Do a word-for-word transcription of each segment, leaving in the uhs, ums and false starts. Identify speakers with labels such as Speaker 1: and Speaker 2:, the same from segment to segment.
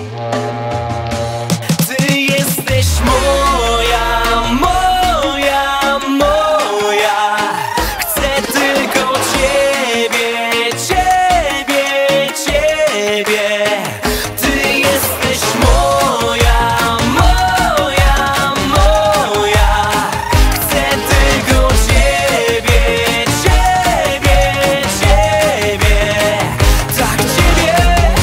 Speaker 1: Ty jesteś moja, moja, moja. Chcę tylko ciebie, ciebie, ciebie. Ty jesteś moja, moja, moja. Chcę tylko ciebie, ciebie, ciebie. Tak ciebie.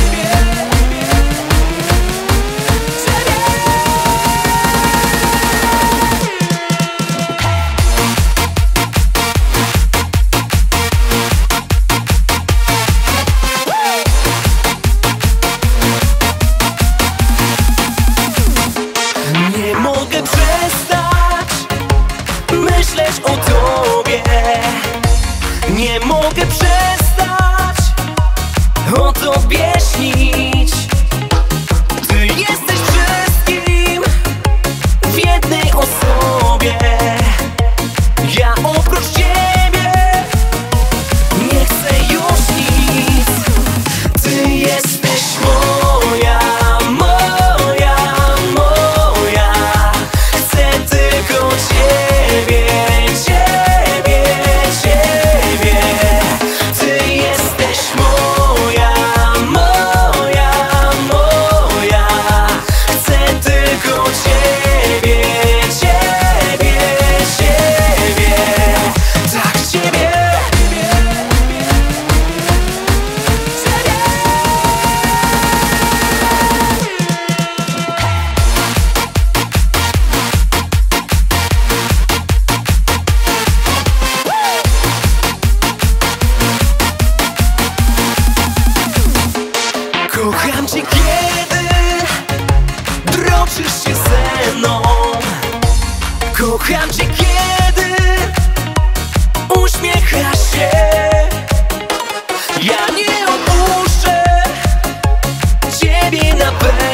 Speaker 1: Nie mogę przestać myśleć o tobie. Nie mogę przestać o tobie śnić. Ty jesteś wszystkim w jednej osobie. Ja oprócz ciebie nie chcę już nic. Ty jesteś moja, moja, moja. Chcę tylko ciebie, ciebie, ciebie. Ty jesteś moja, moja, moja. Chcę tylko ciebie, ciebie, ciebie. Tak ciebie. Kocham cię, kiedy droczysz się ze mną. Kocham cię, kiedy uśmiechasz się. Ja nie opuszczę ciebie na pewno.